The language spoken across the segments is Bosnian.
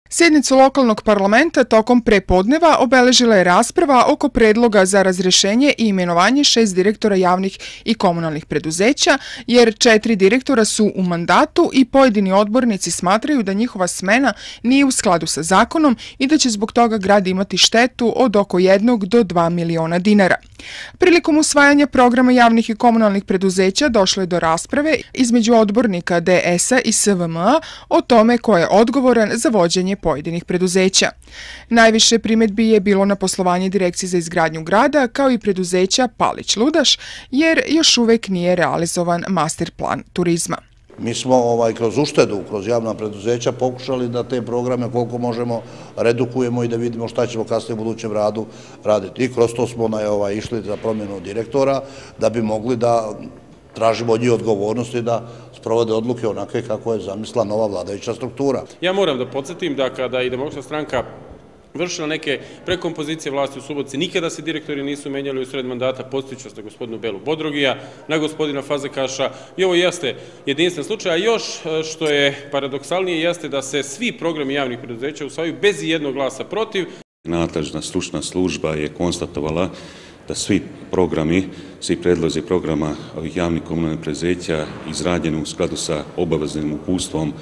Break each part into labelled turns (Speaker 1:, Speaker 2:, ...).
Speaker 1: Sjednicu lokalnog parlamenta tokom prepodneva obeležila je rasprava oko predloga za razrješenje i imenovanje 6 direktora javnih i komunalnih preduzeća, jer 4 direktora su u mandatu i pojedini odbornici smatraju da njihova smena nije u skladu sa zakonom i da će zbog toga grad imati štetu od oko 1 do 2 miliona dinara. Prilikom usvajanja programa javnih i komunalnih preduzeća došlo je do rasprave između odbornika DS-a i SVM-a o tome ko je odgovoran za vođenje pojedinih preduzeća. Najviše primjedbi je bilo na poslovanje Direkcije za izgradnju grada kao i preduzeća Palić-Ludaš, jer još uvek nije realizovan master plan turizma.
Speaker 2: Mi smo kroz uštedu, kroz javna preduzeća pokušali da te programe koliko možemo redukujemo i da vidimo šta ćemo kasnije u budućem radu raditi. I kroz to smo išli za promjenu direktora da bi mogli da tražimo od njih odgovornosti da sprovode odluke onake kako je zamislila nova vladajuća struktura.
Speaker 3: Ja moram da podsjetim da kada i Demokratska stranka vršila neke prekompozicije vlasti u Subotici, nikada se direktori nisu menjali u sred mandata, podsjećam se na gospodinu Belu Bodrogija, na gospodina Fazekaša, i ovo jeste jedinstven slučaj, a još što je paradoksalnije jeste da se svi programi javnih preduzeća usvajaju bez jednog glasa protiv.
Speaker 4: Nadležna stručna služba je konstatovala da svi programi, svi predlozi programa ovih javnih komunalnih preduzeća izrađeni u skladu sa obaveznim uputstvom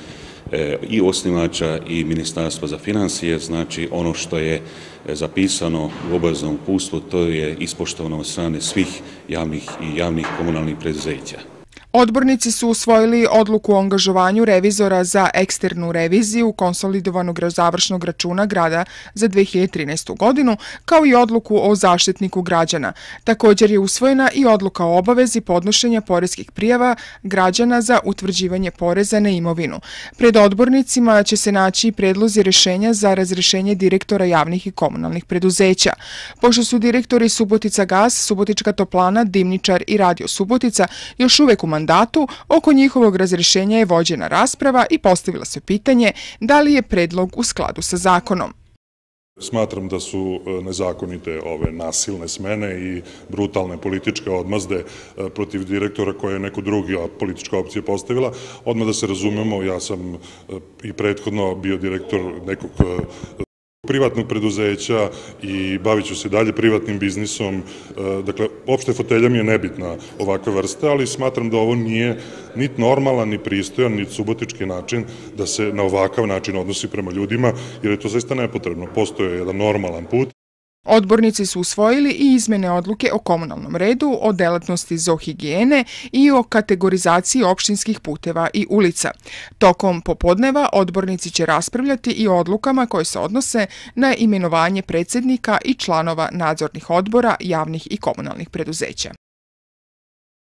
Speaker 4: i osnivača i Ministarstva za financije, znači ono što je zapisano u obaveznom uputstvu, to je ispoštovano od strane svih javnih komunalnih preduzeća.
Speaker 1: Odbornici su usvojili odluku o angažovanju revizora za eksternu reviziju konsolidovanog završnog računa grada za 2013. godinu, kao i odluku o zaštitniku građana. Također je usvojena i odluka o obavezi podnošenja poreskih prijava građana za utvrđivanje poreza na imovinu. Pred odbornicima će se naći predlozi rješenja za razrješenje direktora javnih i komunalnih preduzeća. Pošto su direktori Subotica Gas, Subotička toplana, Dimničar i Radio Subotica još uvek u mandatu, oko njihovog razrješenja je vođena rasprava i postavila se pitanje da li je predlog u skladu sa zakonom.
Speaker 5: Smatram da su nezakonite ove nasilne smene i brutalne političke odmazde protiv direktora koje je neko druga politička opcija postavila. Odmah da se razumemo, ja sam i prethodno bio direktor nekog privatnog preduzeća i bavit ću se dalje privatnim biznisom. Dakle, opšte fotelja mi je nebitna ovakve vrste, ali smatram da ovo nije niti normalan, ni pristojan, ni subotički način da se na ovakav način odnosi prema ljudima, jer je to zaista nepotrebno. Postoje jedan normalan put.
Speaker 1: Odbornici su usvojili i izmene odluke o komunalnom redu, o delatnosti zoohigijene i o kategorizaciji opštinskih puteva i ulica. Tokom popodneva odbornici će raspravljati i o odlukama koje se odnose na imenovanje predsjednika i članova nadzornih odbora javnih i komunalnih preduzeća.